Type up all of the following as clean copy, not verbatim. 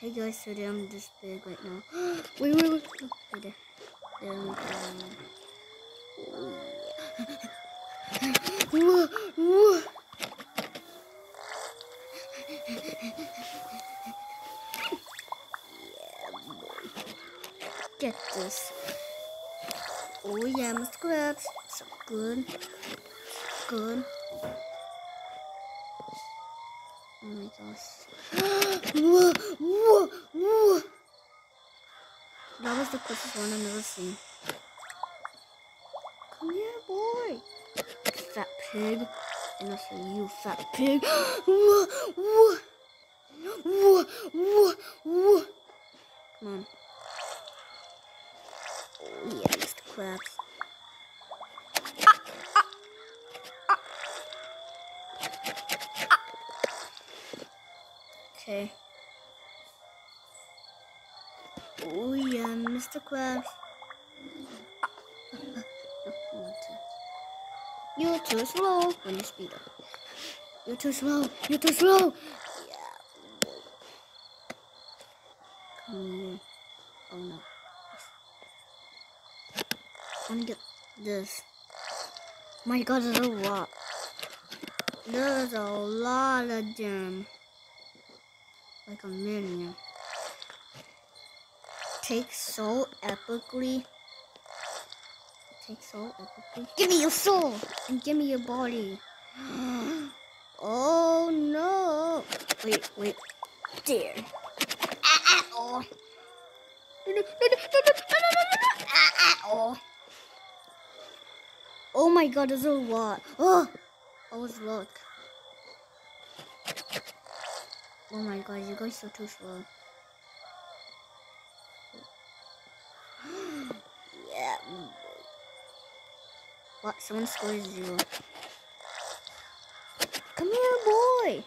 Hey guys, today I'm this big right now. Wait. Right there. There we go. Whoa. Yeah, boy. Get this. Oh yeah, Mr. Krabs. So good. Good. Oh my gosh. Whoa. That was the quickest one I've never seen. Come here, boy. Fat pig. And I say, you fat pig. Whoa. Come on. Oh yeah, Mr. Krabs. Okay. Oh yeah, Mr. Krabs. You're too slow when you speed up. You're too slow. Yeah. Come here. Oh no. I want to get this. My god, there's a lot. There's a lot of them. Like a million. Take so epically. Give me your soul and give me your body. Oh no. Wait. There. Oh. No. Oh my god, there's a lot. Oh look. Oh my god, you guys are too slow. Yeah. What? Someone scored 0. Come here, boy.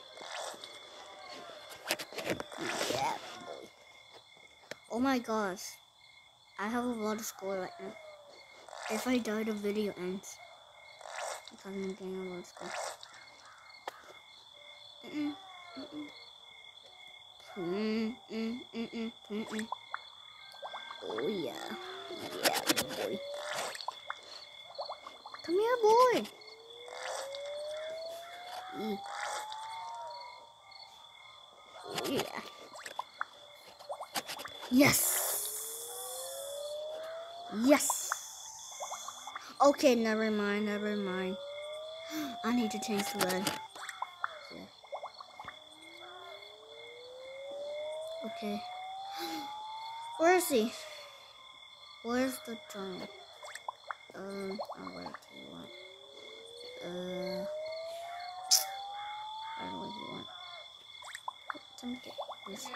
Yeah, boy. Oh my gosh. I have a lot of score right now. If I die, the video ends. Because I'm getting a lot of score. Oh yeah. Yeah, boy. Come here, boy. Oh yeah. Yes. Okay, never mind. I need to change the red. Yeah. Okay. Where is he? Where's the giant? What do you want? I don't know what you want. Let me get this.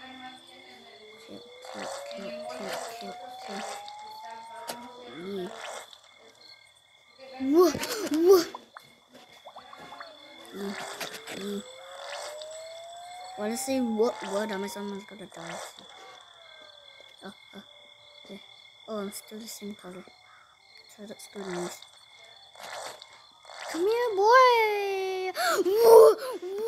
Wanna say what? Am I someone's gonna die? Okay. Oh, I'm still the same color. So that's good news. Come here, boy!